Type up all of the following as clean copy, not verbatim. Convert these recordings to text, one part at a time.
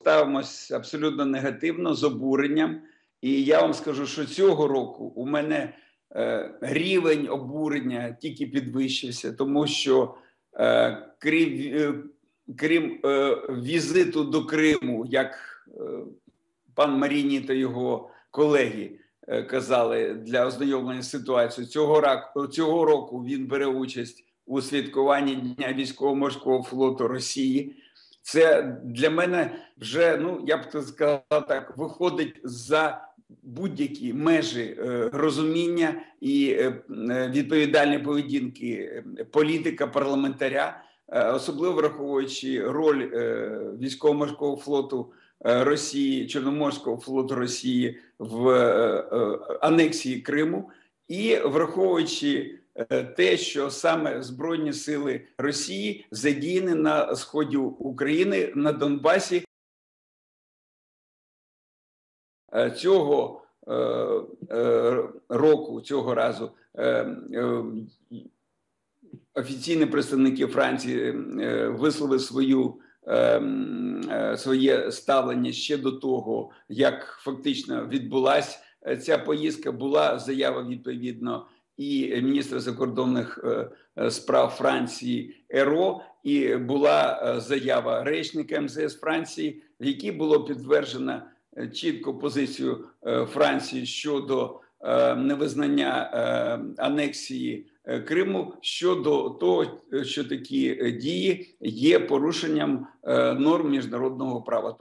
ставимось абсолютно негативно, з обуренням. І я вам скажу, що цього року у мене рівень обурення тільки підвищився, тому що крім візиту до Криму, як пан Маріні та його колеги казали, для ознайомлення з ситуацією, цього року він бере участь у святкуванні Дня військово-морського флоту Росії. Це для мене вже, ну, я б сказав так, виходить за будь-які межі розуміння і відповідальної поведінки політика, парламентаря, особливо враховуючи роль військово-морського флоту Росії, Чорноморського флоту Росії в анексії Криму, і враховуючи те, що саме Збройні сили Росії задіяні на сході України, на Донбасі. Цього року, цього разу, офіційні представники Франції висловили своє ставлення ще до того, як фактично відбулася ця поїздка. Була заява відповідно і міністра закордонних справ Франції Еро, і була заява речника МЗС Франції, в якій було підтверджено чітко позицію Франції щодо невизнання анексії Криму, щодо того, що такі дії є порушенням норм міжнародного права.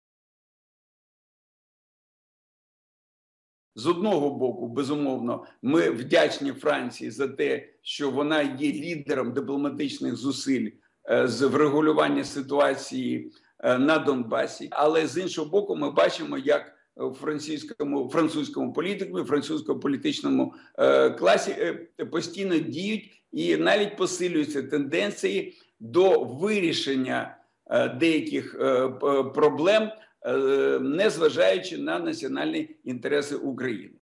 З одного боку, безумовно, ми вдячні Франції за те, що вона є лідером дипломатичних зусиль з врегулювання ситуації на Донбасі. Але з іншого боку, ми бачимо, як в французькому політикумі, французькому політичному класі постійно діють і навіть посилюються тенденції до вирішення деяких проблем, незважаючи на національні інтереси України.